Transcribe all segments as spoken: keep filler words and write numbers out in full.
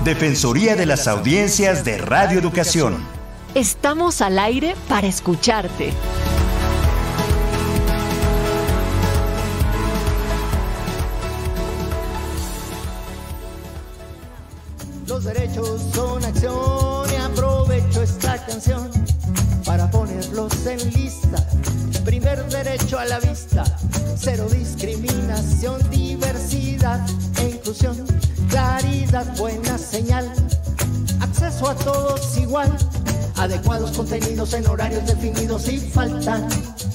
Defensoría de las Audiencias de Radio Educación. Estamos al aire para escucharte. Los derechos son acción y aprovecho esta canción para ponerlos en lista. Primer derecho a la vista, cero discriminación, diversidad e inclusión, claridad, buena señal, acceso a todos igual, adecuados contenidos en horarios definidos y faltan.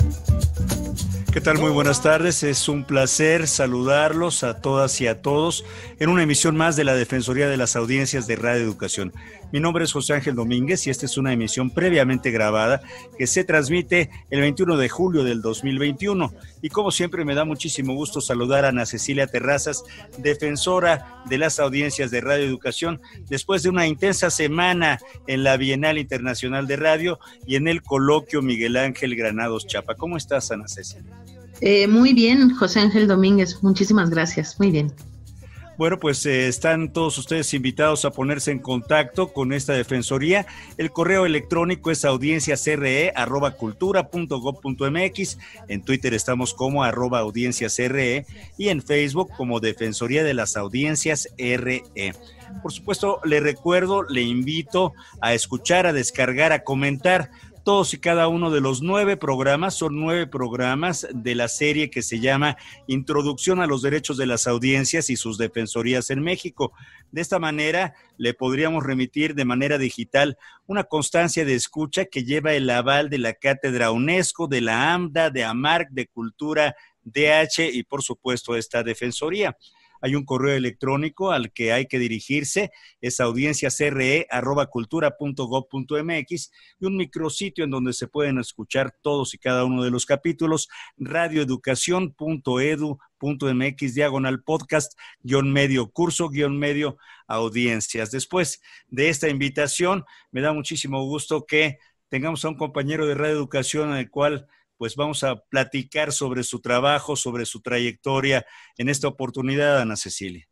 ¿Qué tal? Muy buenas tardes. Es un placer saludarlos a todas y a todos en una emisión más de la Defensoría de las Audiencias de Radio Educación. Mi nombre es José Ángel Domínguez y esta es una emisión previamente grabada que se transmite el veintiuno de julio del dos mil veintiuno. Y como siempre me da muchísimo gusto saludar a Ana Cecilia Terrazas, defensora de las audiencias de Radio Educación, después de una intensa semana en la Bienal Internacional de Radio y en el coloquio Miguel Ángel Granados Chapa. ¿Cómo estás, Ana Cecilia? Eh, muy bien, José Ángel Domínguez, muchísimas gracias, muy bien. Bueno, pues eh, están todos ustedes invitados a ponerse en contacto con esta defensoría. El correo electrónico es audienciasre arroba cultura punto gob punto mx. En Twitter estamos como arroba audienciasre y en Facebook como Defensoría de las Audiencias R E. Por supuesto, le recuerdo, le invito a escuchar, a descargar, a comentar todos y cada uno de los nueve programas. Son nueve programas de la serie que se llama Introducción a los Derechos de las Audiencias y sus Defensorías en México. De esta manera, le podríamos remitir de manera digital una constancia de escucha que lleva el aval de la Cátedra UNESCO, de la AMDA, de AMARC, de Cultura, D H y por supuesto esta Defensoría. Hay un correo electrónico al que hay que dirigirse, es audienciasre arroba cultura punto gob punto mx y un micrositio en donde se pueden escuchar todos y cada uno de los capítulos, radioeducación punto edu punto mx, diagonal podcast, guión medio curso, guión medio audiencias. Después de esta invitación, me da muchísimo gusto que tengamos a un compañero de Radio Educación en el cual pues vamos a platicar sobre su trabajo, sobre su trayectoria en esta oportunidad, Ana Cecilia.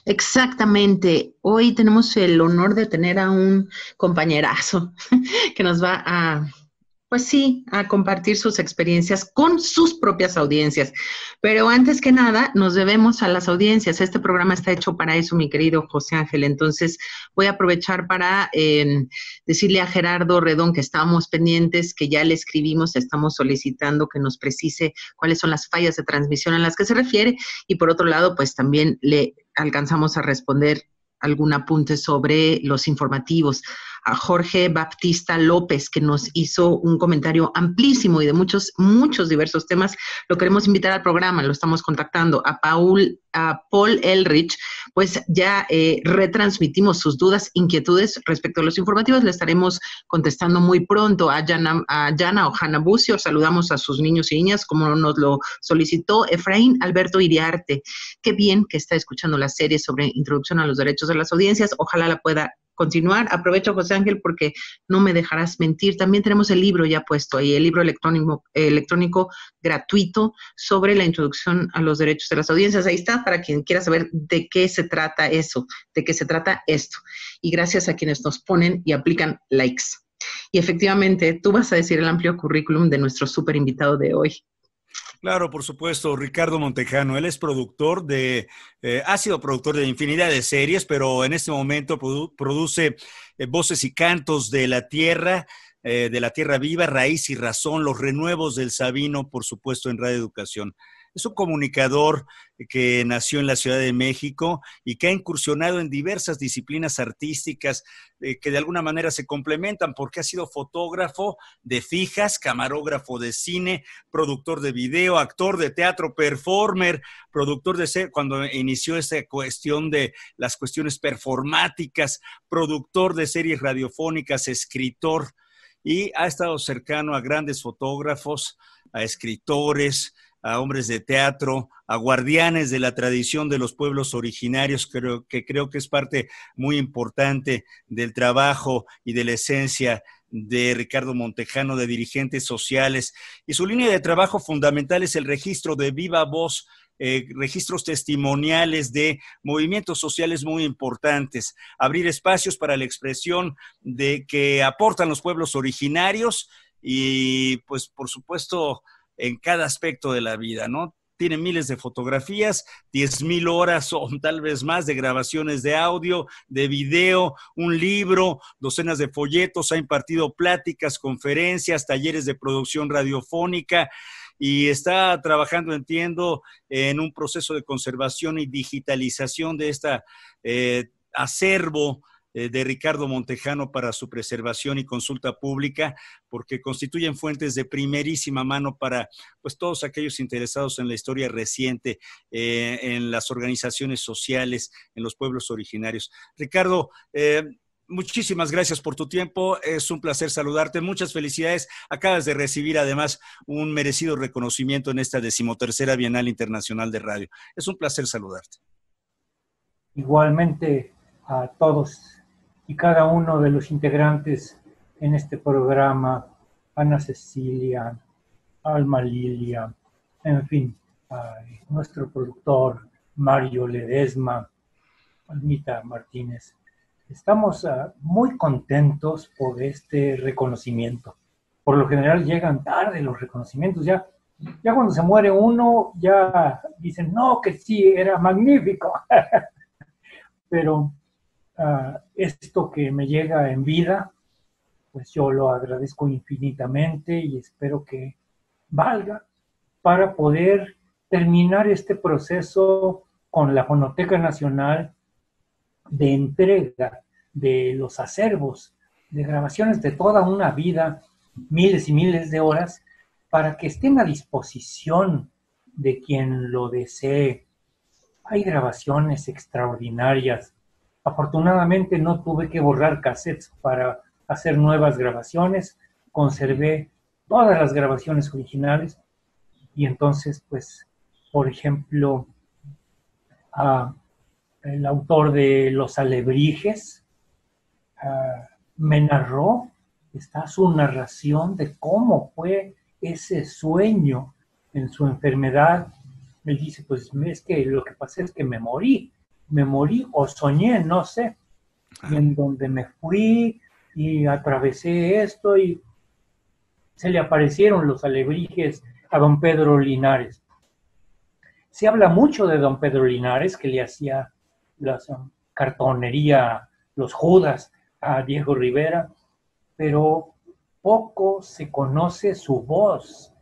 Exactamente. Hoy tenemos el honor de tener a un compañerazo que nos va a, pues sí, a compartir sus experiencias con sus propias audiencias. Pero antes que nada, nos debemos a las audiencias. Este programa está hecho para eso, mi querido José Ángel. Entonces, voy a aprovechar para eh, decirle a Gerardo Redón que estábamos pendientes, que ya le escribimos, estamos solicitando que nos precise cuáles son las fallas de transmisión a las que se refiere. Y por otro lado, pues también le alcanzamos a responder algún apunte sobre los informativos. A Jorge Baptista López, que nos hizo un comentario amplísimo y de muchos, muchos diversos temas. Lo queremos invitar al programa, lo estamos contactando. A Paul, a Paul Elrich, pues ya eh, retransmitimos sus dudas, inquietudes respecto a los informativos. Le estaremos contestando muy pronto. A Yana, a Yana Ojana Bucio, saludamos a sus niños y niñas, como nos lo solicitó Efraín Alberto Iriarte. Qué bien que está escuchando la serie sobre Introducción a los Derechos de las Audiencias. Ojalá la pueda continuar. Aprovecho, José Ángel, porque no me dejarás mentir. También tenemos el libro ya puesto ahí, el libro electrónico, eh, electrónico gratuito sobre la introducción a los derechos de las audiencias. Ahí está, para quien quiera saber de qué se trata eso, de qué se trata esto. Y gracias a quienes nos ponen y aplican likes. Y efectivamente, tú vas a decir el amplio currículum de nuestro súper invitado de hoy. Claro, por supuesto, Ricardo Montejano. Él es productor de, eh, ha sido productor de infinidad de series, pero en este momento produ- produce eh, Voces y Cantos de la Tierra, eh, de la Tierra Viva, Raíz y Razón, Los Renuevos del Sabino, por supuesto, en Radio Educación. Es un comunicador que nació en la Ciudad de México y que ha incursionado en diversas disciplinas artísticas eh, que de alguna manera se complementan, porque ha sido fotógrafo de fijas, camarógrafo de cine, productor de video, actor de teatro, performer, productor de ser, cuando inició esta cuestión de las cuestiones performáticas, productor de series radiofónicas, escritor, y ha estado cercano a grandes fotógrafos, a escritores, a hombres de teatro, a guardianes de la tradición de los pueblos originarios, creo, que creo que es parte muy importante del trabajo y de la esencia de Ricardo Montejano, de dirigentes sociales. Y su línea de trabajo fundamental es el registro de viva voz eh, registros testimoniales de movimientos sociales muy importantes, abrir espacios para la expresión de que aportan los pueblos originarios y, pues, por supuesto, en cada aspecto de la vida, ¿no? Tiene miles de fotografías, diez mil horas o tal vez más de grabaciones de audio, de video, un libro, docenas de folletos, ha impartido pláticas, conferencias, talleres de producción radiofónica y está trabajando, entiendo, en un proceso de conservación y digitalización de este eh, acervo de Ricardo Montejano para su preservación y consulta pública, porque constituyen fuentes de primerísima mano para, pues, todos aquellos interesados en la historia reciente, eh, en las organizaciones sociales, en los pueblos originarios. Ricardo, eh, muchísimas gracias por tu tiempo, es un placer saludarte, muchas felicidades, acabas de recibir además un merecido reconocimiento en esta decimotercera Bienal Internacional de Radio. Es un placer saludarte. Igualmente a todos y cada uno de los integrantes en este programa, Ana Cecilia, Alma Lilia, en fin, a nuestro productor Mario Ledesma, Almita Martínez. Estamos uh, muy contentos por este reconocimiento. Por lo general llegan tarde los reconocimientos, ya, ya cuando se muere uno, ya dicen, no, que sí, era magnífico. Pero Uh, esto que me llega en vida, pues yo lo agradezco infinitamente y espero que valga para poder terminar este proceso con la Fonoteca Nacional de entrega de los acervos, de grabaciones de toda una vida, miles y miles de horas, para que estén a disposición de quien lo desee. Hay grabaciones extraordinarias. Afortunadamente no tuve que borrar cassettes para hacer nuevas grabaciones, conservé todas las grabaciones originales y entonces, pues, por ejemplo, uh, el autor de Los Alebrijes uh, me narró, está su narración de cómo fue ese sueño en su enfermedad. Él dice, pues es que lo que pasa es que me morí. me morí o soñé, no sé, y en donde me fui y atravesé esto y se le aparecieron los alebrijes a don Pedro Linares. Se habla mucho de don Pedro Linares, que le hacía la um, cartonería, los Judas a Diego Rivera, pero poco se conoce su voz.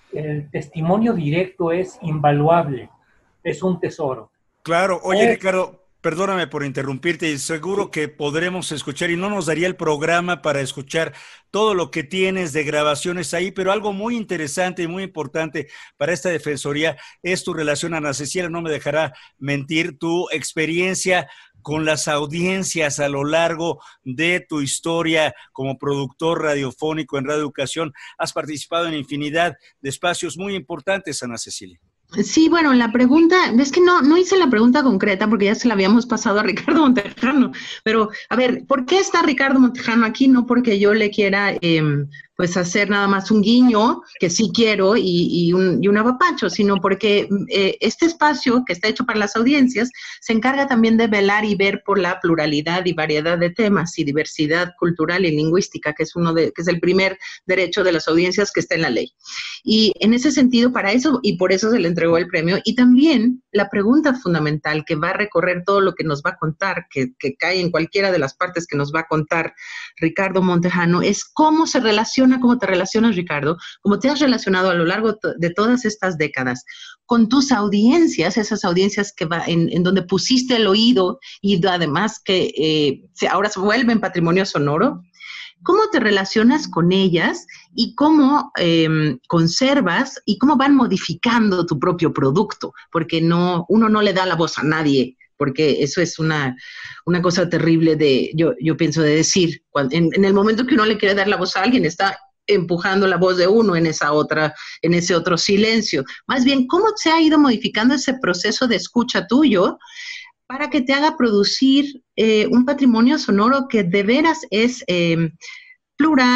El testimonio directo es invaluable, es un tesoro. Claro, oye eh, Ricardo, perdóname por interrumpirte, seguro que podremos escuchar y no nos daría el programa para escuchar todo lo que tienes de grabaciones ahí, pero algo muy interesante y muy importante para esta defensoría es tu relación, Ana Cecilia, no me dejará mentir, tu experiencia con las audiencias a lo largo de tu historia como productor radiofónico en Radio Educación. Has participado en infinidad de espacios muy importantes, Ana Cecilia. Sí, bueno, la pregunta, es que no, no hice la pregunta concreta porque ya se la habíamos pasado a Ricardo Montejano, pero a ver, ¿por qué está Ricardo Montejano aquí? No porque yo le quiera eh, pues hacer nada más un guiño, que sí quiero, y, y, un, y un apapacho, sino porque eh, este espacio que está hecho para las audiencias se encarga también de velar y ver por la pluralidad y variedad de temas y diversidad cultural y lingüística, que es uno de, que es el primer derecho de las audiencias que está en la ley. Y en ese sentido, para eso, y por eso se le entregó el premio, y también la pregunta fundamental que va a recorrer todo lo que nos va a contar, que, que cae en cualquiera de las partes que nos va a contar Ricardo Montejano, es cómo se relaciona, cómo te relacionas, Ricardo, cómo te has relacionado a lo largo de todas estas décadas con tus audiencias, esas audiencias que va en, en donde pusiste el oído y además que eh, ahora se vuelven patrimonio sonoro. ¿Cómo te relacionas con ellas y cómo eh, conservas y cómo van modificando tu propio producto? Porque no, uno no le da la voz a nadie, porque eso es una, una cosa terrible de, yo, yo pienso de decir, cuando, en, en el momento que uno le quiere dar la voz a alguien, está empujando la voz de uno en esa otra, en ese otro silencio. Más bien, ¿cómo se ha ido modificando ese proceso de escucha tuyo para que te haga producir eh, un patrimonio sonoro que de veras es eh, plural,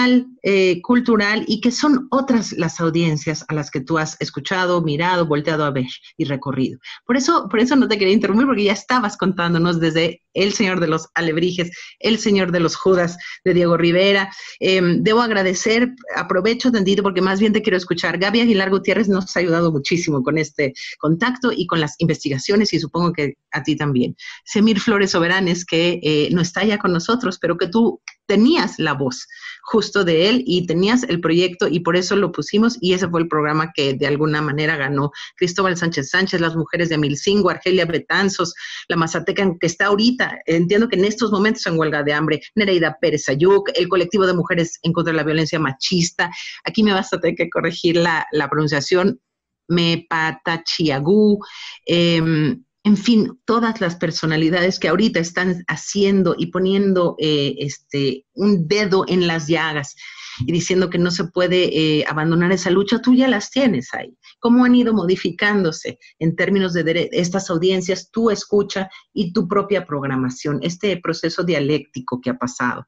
eh, cultural y que son otras las audiencias a las que tú has escuchado, mirado, volteado a ver y recorrido. Por eso, por eso no te quería interrumpir, porque ya estabas contándonos desde El Señor de los Alebrijes, El Señor de los Judas de Diego Rivera. Eh, debo agradecer, aprovecho tantito porque más bien te quiero escuchar. Gaby Aguilar Gutiérrez nos ha ayudado muchísimo con este contacto y con las investigaciones, y supongo que a ti también. Semir Flores Soberanes, que eh, no está ya con nosotros, pero que tú tenías la voz justo de él y tenías el proyecto y por eso lo pusimos, y ese fue el programa que de alguna manera ganó. Cristóbal Sánchez Sánchez, Las Mujeres de Amilcingo, Argelia Betanzos, la Mazateca que está ahorita, entiendo que en estos momentos en huelga de hambre, Nereida Pérez Ayuc, el colectivo de mujeres en contra de la violencia machista. Aquí me vas a tener que corregir la, la pronunciación, Mepatachiagú, eh, en fin, todas las personalidades que ahorita están haciendo y poniendo eh, este, un dedo en las llagas y diciendo que no se puede eh, abandonar esa lucha, tú ya las tienes ahí. ¿Cómo han ido modificándose en términos de estas audiencias, tu escucha y tu propia programación, este proceso dialéctico que ha pasado?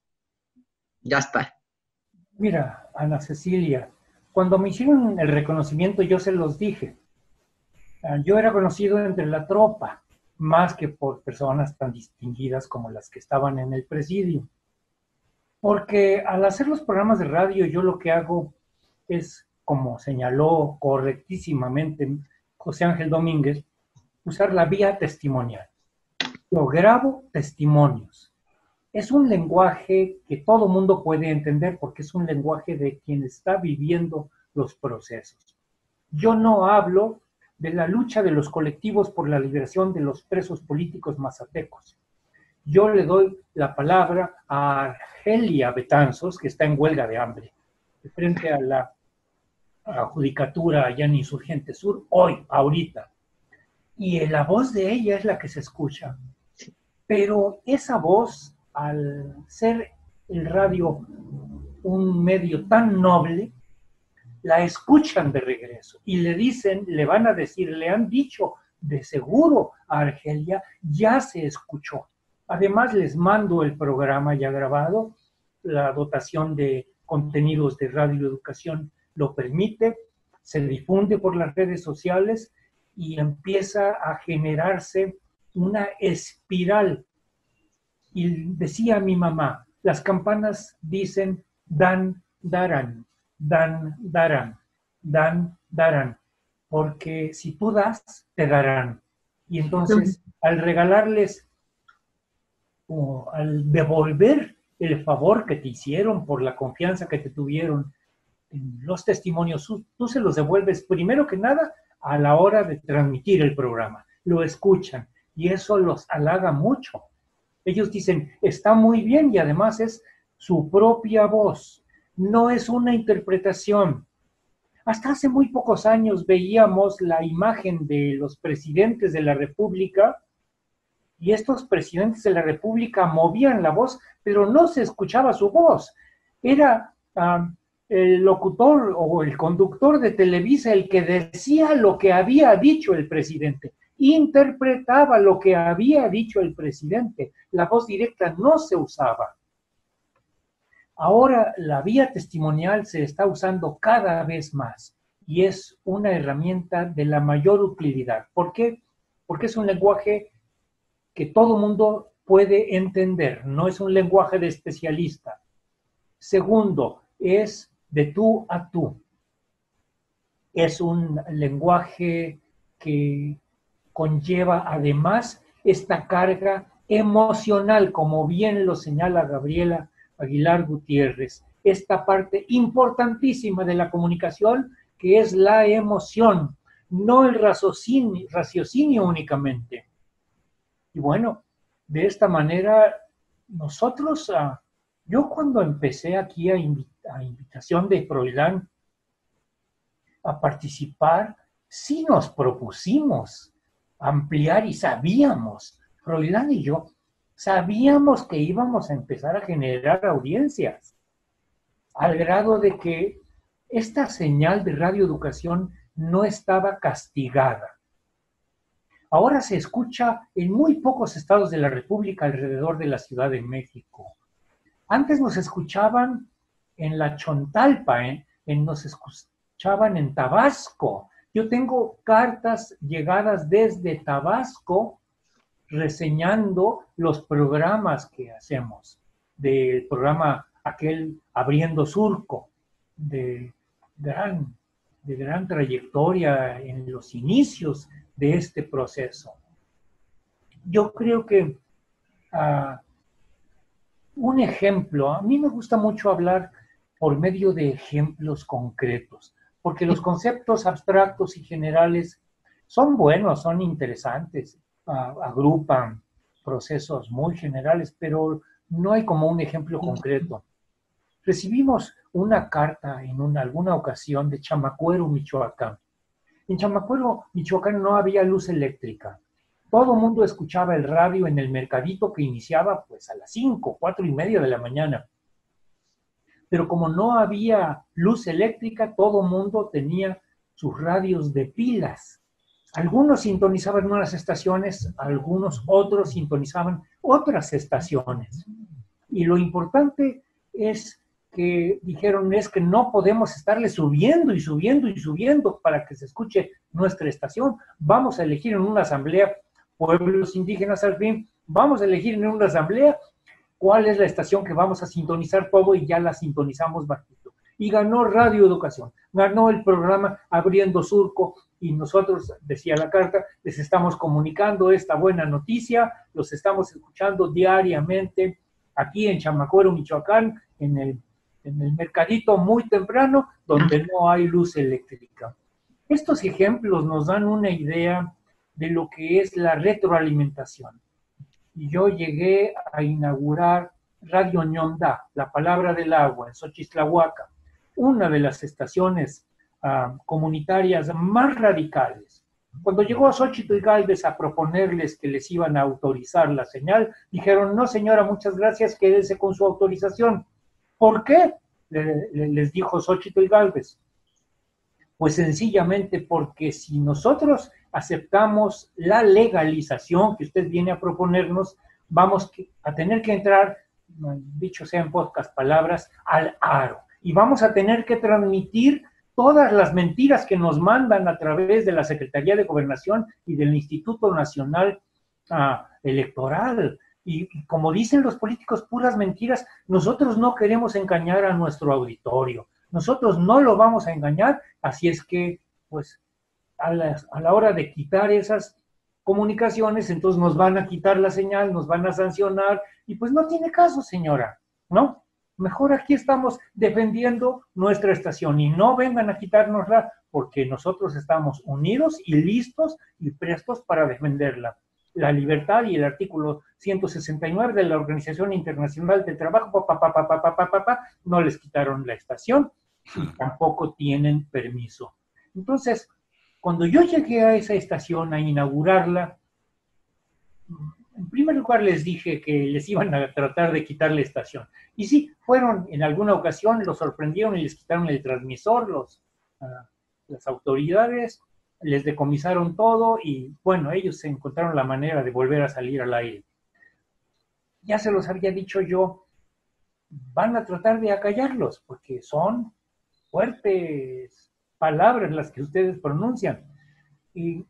Ya está. Mira, Ana Cecilia, cuando me hicieron el reconocimiento yo se los dije. Yo era conocido entre la tropa, más que por personas tan distinguidas como las que estaban en el presidio. Porque al hacer los programas de radio, yo lo que hago es, como señaló correctísimamente José Ángel Domínguez, usar la vía testimonial. Yo grabo testimonios. Es un lenguaje que todo mundo puede entender porque es un lenguaje de quien está viviendo los procesos. Yo no hablo de la lucha de los colectivos por la liberación de los presos políticos mazatecos. Yo le doy la palabra a Argelia Betanzos, que está en huelga de hambre, de frente a la a la judicatura allá en Insurgente Sur, hoy, ahorita. Y la voz de ella es la que se escucha. Pero esa voz, al ser el radio un medio tan noble, la escuchan de regreso y le dicen, le van a decir, le han dicho de seguro a Argelia, ya se escuchó. Además les mando el programa ya grabado, la dotación de contenidos de radioeducación lo permite, se difunde por las redes sociales y empieza a generarse una espiral. Y decía mi mamá, las campanas dicen dan, darán. Dan, darán, dan, darán, porque si tú das, te darán. Y entonces, al regalarles o al devolver el favor que te hicieron por la confianza que te tuvieron en los testimonios, tú se los devuelves primero que nada a la hora de transmitir el programa. Lo escuchan y eso los halaga mucho. Ellos dicen, está muy bien y además es su propia voz. No es una interpretación. Hasta hace muy pocos años veíamos la imagen de los presidentes de la República y estos presidentes de la República movían la voz, pero no se escuchaba su voz. Era um, el locutor o el conductor de Televisa el que decía lo que había dicho el presidente, interpretaba lo que había dicho el presidente. La voz directa no se usaba. Ahora la vía testimonial se está usando cada vez más y es una herramienta de la mayor utilidad. ¿Por qué? Porque es un lenguaje que todo mundo puede entender, no es un lenguaje de especialista. Segundo, es de tú a tú. Es un lenguaje que conlleva además esta carga emocional, como bien lo señala Gabriela Aguilar Gutiérrez, esta parte importantísima de la comunicación que es la emoción, no el raciocinio, raciocinio únicamente. Y bueno, de esta manera nosotros, uh, yo cuando empecé aquí a, invi a invitación de Froilán a participar, sí nos propusimos ampliar y sabíamos, Froilán y yo, sabíamos que íbamos a empezar a generar audiencias, al grado de que esta señal de radioeducación no estaba castigada. Ahora se escucha en muy pocos estados de la República alrededor de la Ciudad de México. Antes nos escuchaban en la Chontalpa, ¿eh? En, nos escuchaban en Tabasco. Yo tengo cartas llegadas desde Tabasco reseñando los programas que hacemos, del programa aquel Abriendo Surco, de gran, de gran trayectoria en los inicios de este proceso. Yo creo que uh, un ejemplo, a mí me gusta mucho hablar por medio de ejemplos concretos, porque los conceptos abstractos y generales son buenos, son interesantes, uh, agrupan procesos muy generales, pero no hay como un ejemplo concreto. Recibimos una carta en una, alguna ocasión de Chamacuero, Michoacán. En Chamacuero, Michoacán no había luz eléctrica. Todo el mundo escuchaba el radio en el mercadito que iniciaba pues a las cinco, cuatro y media de la mañana. Pero como no había luz eléctrica, todo el mundo tenía sus radios de pilas. Algunos sintonizaban unas estaciones, algunos otros sintonizaban otras estaciones. Y lo importante es que dijeron es que no podemos estarle subiendo y subiendo y subiendo para que se escuche nuestra estación. Vamos a elegir en una asamblea, pueblos indígenas al fin, vamos a elegir en una asamblea cuál es la estación que vamos a sintonizar todo y ya la sintonizamos bajito. Y ganó Radio Educación, ganó el programa Abriendo Surco y nosotros, decía la carta, les estamos comunicando esta buena noticia, los estamos escuchando diariamente aquí en Chamacuero, Michoacán, en el, en el mercadito muy temprano, donde no hay luz eléctrica. Estos ejemplos nos dan una idea de lo que es la retroalimentación. Y yo llegué a inaugurar Radio Ñondá, la palabra del agua, en Xochitlahuaca, una de las estaciones uh, comunitarias más radicales. Cuando llegó a Xochitl Gálvez a proponerles que les iban a autorizar la señal, dijeron, no señora, muchas gracias, quédese con su autorización. ¿Por qué? Le, le, les dijo Xochitl Gálvez. Pues sencillamente porque si nosotros aceptamos la legalización que usted viene a proponernos, vamos a tener que entrar, dicho sea en pocas palabras, al aro. Y vamos a tener que transmitir todas las mentiras que nos mandan a través de la Secretaría de Gobernación y del Instituto Nacional uh, Electoral. Y, y como dicen los políticos, puras mentiras. Nosotros no queremos engañar a nuestro auditorio. Nosotros no lo vamos a engañar, así es que, pues, a la, a la hora de quitar esas comunicaciones, entonces nos van a quitar la señal, nos van a sancionar, y pues no tiene caso, señora, ¿no? Mejor aquí estamos defendiendo nuestra estación, y no vengan a quitárnosla, porque nosotros estamos unidos y listos y prestos para defenderla. La libertad y el artículo ciento sesenta y nueve de la Organización Internacional del Trabajo, pa, pa, pa, pa, pa, pa, pa, pa, no les quitaron la estación y tampoco tienen permiso. Entonces, cuando yo llegué a esa estación a inaugurarla, en primer lugar les dije que les iban a tratar de quitar la estación. Y sí, fueron en alguna ocasión, los sorprendieron y les quitaron el transmisor, los, uh, las autoridades, les decomisaron todo y bueno, ellos se encontraron la manera de volver a salir al aire. Ya se los había dicho yo, van a tratar de acallarlos porque son fuertes palabras las que ustedes pronuncian. Y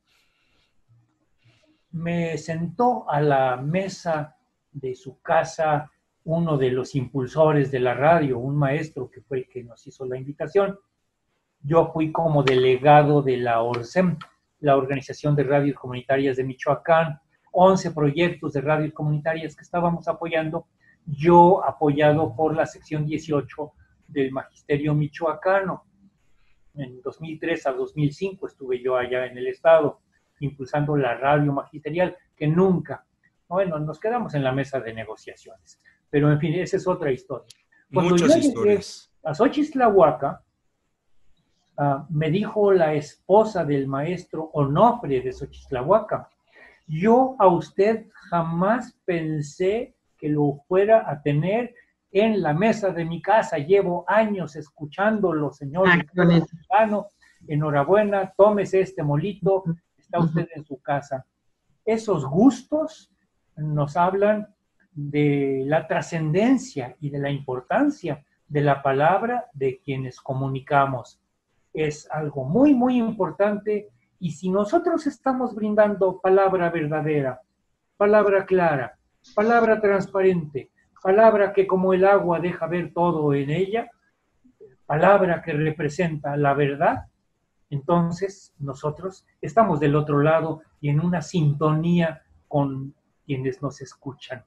me sentó a la mesa de su casa uno de los impulsores de la radio, un maestro que fue el que nos hizo la invitación. Yo fui como delegado de la ORCEM, la Organización de Radios Comunitarias de Michoacán, once proyectos de radios comunitarias que estábamos apoyando, yo apoyado por la sección dieciocho del Magisterio Michoacano. En dos mil tres a dos mil cinco estuve yo allá en el estado, impulsando la radio magisterial, que nunca, bueno, nos quedamos en la mesa de negociaciones. Pero en fin, esa es otra historia. Cuando Muchas yo llegué historias. a Xochitlahuaca, Uh, me dijo la esposa del maestro Onofre de Xochitlahuaca, yo a usted jamás pensé que lo fuera a tener en la mesa de mi casa, llevo años escuchándolo, señor mexicano, enhorabuena, tómese este molito, está usted en su casa. Esos gustos nos hablan de la trascendencia y de la importancia de la palabra de quienes comunicamos. Es algo muy, muy importante, y si nosotros estamos brindando palabra verdadera, palabra clara, palabra transparente, palabra que como el agua deja ver todo en ella, palabra que representa la verdad, entonces nosotros estamos del otro lado y en una sintonía con quienes nos escuchan.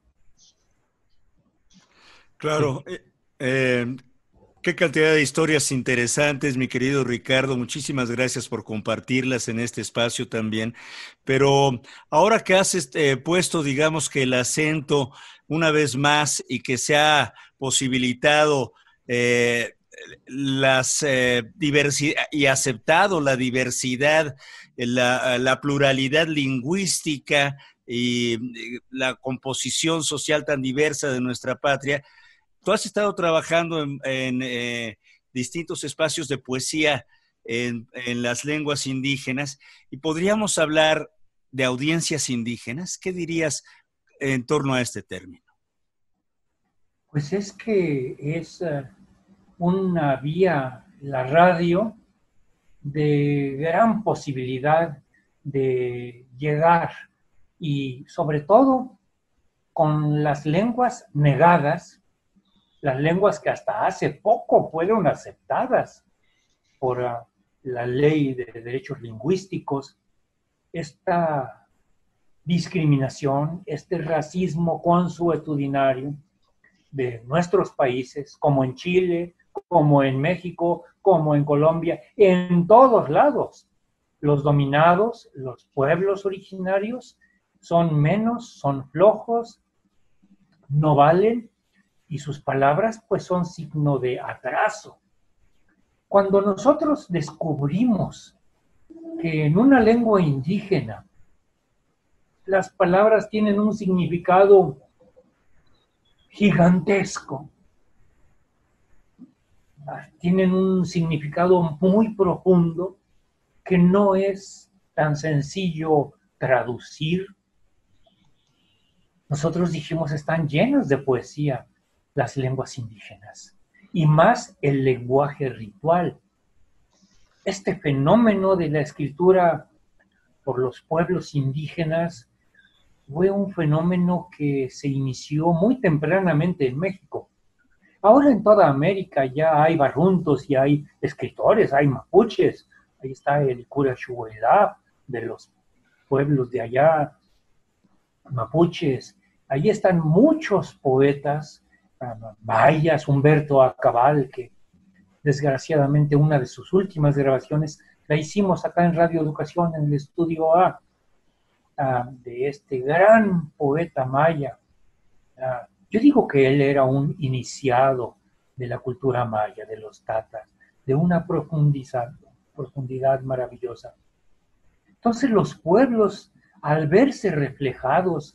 Claro, sí. eh, eh, qué cantidad de historias interesantes, mi querido Ricardo. Muchísimas gracias por compartirlas en este espacio también. Pero ahora que has este, puesto, digamos que el acento una vez más y que se ha posibilitado eh, las eh, diversidad y aceptado la diversidad, la, la pluralidad lingüística y la composición social tan diversa de nuestra patria. Tú has estado trabajando en, en eh, distintos espacios de poesía en, en las lenguas indígenas, y podríamos hablar de audiencias indígenas. ¿Qué dirías en torno a este término? Pues es que es uh, una vía, la radio, de gran posibilidad de llegar, y sobre todo con las lenguas negadas, las lenguas que hasta hace poco fueron aceptadas por uh, la ley de derechos lingüísticos. Esta discriminación, este racismo consuetudinario de nuestros países, como en Chile, como en México, como en Colombia, en todos lados. Los dominados, los pueblos originarios, son menos, son flojos, no valen, y sus palabras pues son signo de atraso. Cuando nosotros descubrimos que en una lengua indígena las palabras tienen un significado gigantesco, tienen un significado muy profundo que no es tan sencillo traducir, nosotros dijimos, están llenas de poesía las lenguas indígenas, y más el lenguaje ritual. Este fenómeno de la escritura por los pueblos indígenas fue un fenómeno que se inició muy tempranamente en México. Ahora en toda América ya hay barruntos y hay escritores, hay mapuches. Ahí está el cura Xuhuelá de los pueblos de allá, mapuches. Ahí están muchos poetas, Bayas, Humberto Acabal, que desgraciadamente una de sus últimas grabaciones la hicimos acá en Radio Educación, en el Estudio A, uh, de este gran poeta maya. Uh, yo digo que él era un iniciado de la cultura maya, de los tatas, de una profundidad, profundidad maravillosa. Entonces los pueblos, al verse reflejados,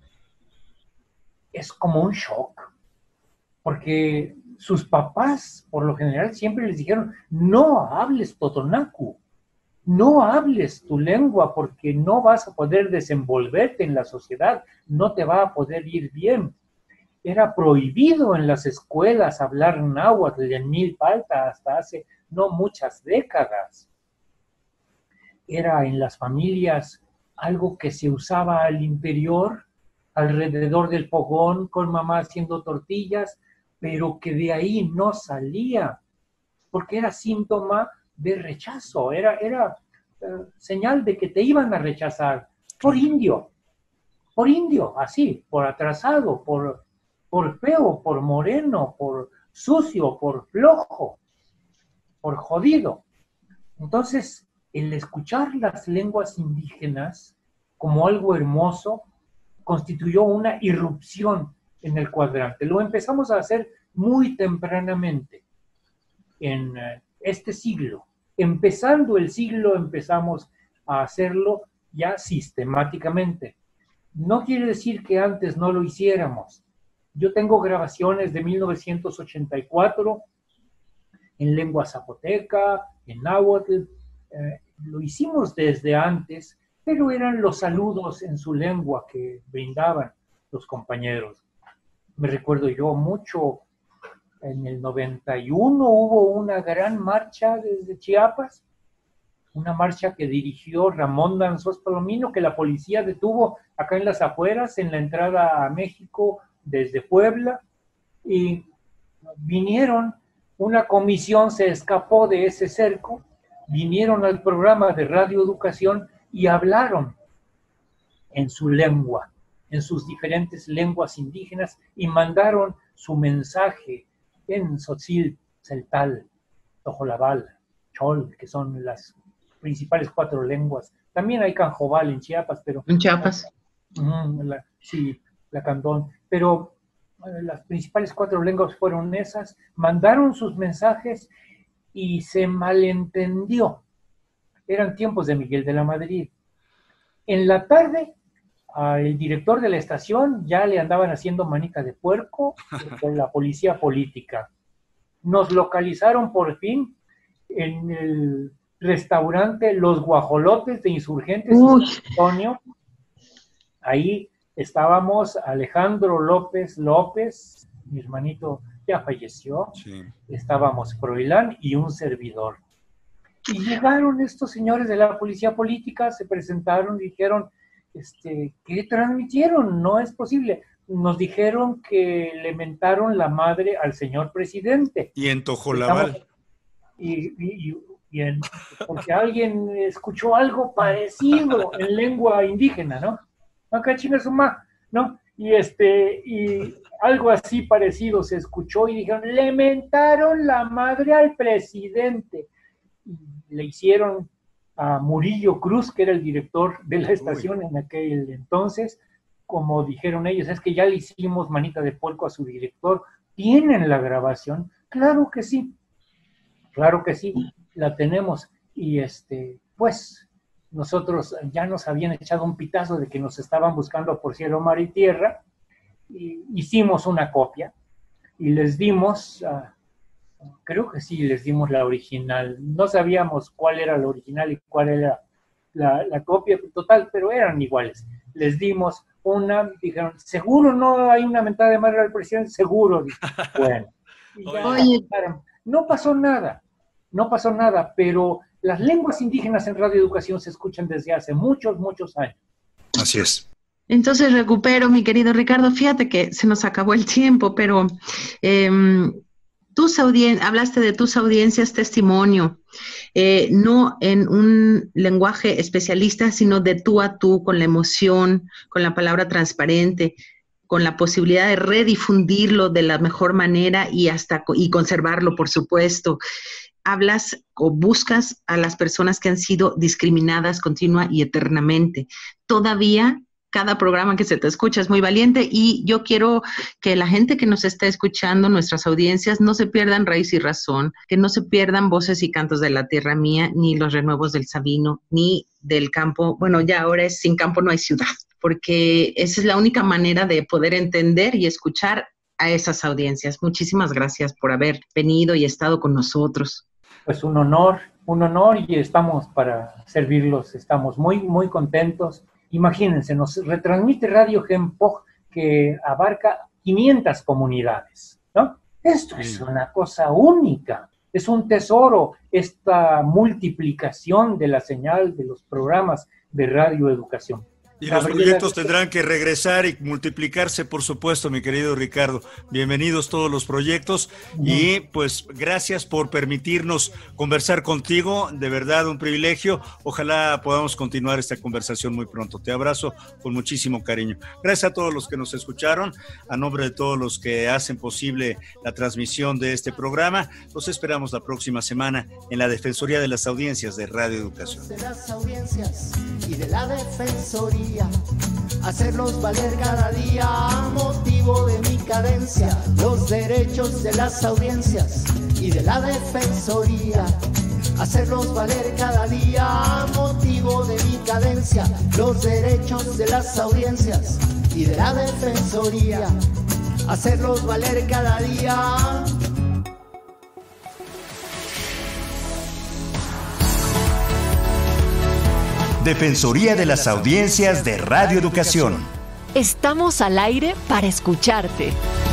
es como un shock, porque sus papás, por lo general, siempre les dijeron, no hables totonacu, no hables tu lengua porque no vas a poder desenvolverte en la sociedad, no te va a poder ir bien. Era prohibido en las escuelas hablar náhuatl en Milpalta hasta hace no muchas décadas. Era en las familias algo que se usaba al interior, alrededor del fogón, con mamá haciendo tortillas, pero que de ahí no salía, porque era síntoma de rechazo, era, era uh, señal de que te iban a rechazar por indio, por indio, así, por atrasado, por, por feo, por moreno, por sucio, por flojo, por jodido. Entonces, el escuchar las lenguas indígenas como algo hermoso constituyó una irrupción en el cuadrante. Lo empezamos a hacer muy tempranamente en este siglo. Empezando el siglo empezamos a hacerlo ya sistemáticamente. No quiere decir que antes no lo hiciéramos. Yo tengo grabaciones de mil novecientos ochenta y cuatro en lengua zapoteca, en náhuatl. Eh, lo hicimos desde antes, pero eran los saludos en su lengua que brindaban los compañeros. Me recuerdo yo mucho en el noventa y uno hubo una gran marcha desde Chiapas, una marcha que dirigió Ramón Danzós Palomino, que la policía detuvo acá en las afueras, en la entrada a México desde Puebla, y vinieron, una comisión se escapó de ese cerco, vinieron al programa de Radio Educación y hablaron en su lengua, en sus diferentes lenguas indígenas, y mandaron su mensaje en tzotzil, celtal, tojolabal, chol, que son las principales cuatro lenguas. También hay canjobal en Chiapas, pero... En Chiapas. Uh, la, sí, la cantón. Pero bueno, las principales cuatro lenguas fueron esas. Mandaron sus mensajes y se malentendió. Eran tiempos de Miguel de la Madrid. En la tarde, al director de la estación ya le andaban haciendo manita de puerco con la policía política. Nos localizaron por fin en el restaurante Los Guajolotes de Insurgentes Uy. San Antonio. Ahí estábamos Alejandro López López, mi hermanito ya falleció, sí. Estábamos Froilán y un servidor. Y llegaron estos señores de la policía política, se presentaron, dijeron, este, ¿qué transmitieron? No es posible. Nos dijeron que le mentaron la madre al señor presidente. Y en Tojolabal. Estamos, y, y, y y en, porque alguien escuchó algo parecido en lengua indígena, ¿no? Acá chinga su ma, ¿no? Y este, y algo así parecido se escuchó y dijeron, le mentaron la madre al presidente. Y le hicieron a Murillo Cruz, que era el director de la estación Uy. En aquel entonces, como dijeron ellos, es que ya le hicimos manita de puerco a su director. ¿Tienen la grabación? Claro que sí, claro que sí. La tenemos, y este, pues, nosotros ya nos habían echado un pitazo de que nos estaban buscando por cielo, mar y tierra, y hicimos una copia, y les dimos, uh, creo que sí, les dimos la original, no sabíamos cuál era la original y cuál era la, la copia total, pero eran iguales. Les dimos una, dijeron, ¿seguro no hay una mentada de madre al presidente? Seguro, dije, bueno, y ya, Oye. No pasó nada. No pasó nada, pero las lenguas indígenas en Radio Educación se escuchan desde hace muchos, muchos años. Así es. Entonces recupero, mi querido Ricardo, fíjate que se nos acabó el tiempo, pero eh, tus audien- hablaste de tus audiencias testimonio, eh, no en un lenguaje especialista, sino de tú a tú, con la emoción, con la palabra transparente, con la posibilidad de redifundirlo de la mejor manera y hasta y conservarlo, por supuesto. Hablas o buscas a las personas que han sido discriminadas continua y eternamente. Todavía cada programa que se te escucha es muy valiente, y yo quiero que la gente que nos está escuchando, nuestras audiencias, no se pierdan Raíz y Razón, que no se pierdan Voces y Cantos de la Tierra Mía, ni Los Renuevos del Sabino, ni del campo. Bueno, ya ahora es Sin Campo No Hay Ciudad, porque esa es la única manera de poder entender y escuchar a esas audiencias. Muchísimas gracias por haber venido y estado con nosotros. Pues un honor, un honor, y estamos para servirlos, estamos muy, muy contentos. Imagínense, nos retransmite Radio Genpoj, que abarca quinientas comunidades, ¿no? Esto sí. Es una cosa única, es un tesoro, esta multiplicación de la señal de los programas de Radio Educación. Y los proyectos tendrán que regresar y multiplicarse, por supuesto, mi querido Ricardo. Bienvenidos todos los proyectos y pues gracias por permitirnos conversar contigo. De verdad, un privilegio. Ojalá podamos continuar esta conversación muy pronto. Te abrazo con muchísimo cariño. Gracias a todos los que nos escucharon. A nombre de todos los que hacen posible la transmisión de este programa, los esperamos la próxima semana en la Defensoría de las Audiencias de Radio Educación. De las audiencias y de la Defensoría, hacerlos valer cada día a motivo de mi cadencia, los derechos de las audiencias y de la Defensoría, hacerlos valer cada día a motivo de mi cadencia, los derechos de las audiencias y de la Defensoría, hacerlos valer cada día. Defensoría de las Audiencias de Radio Educación. Estamos al aire para escucharte.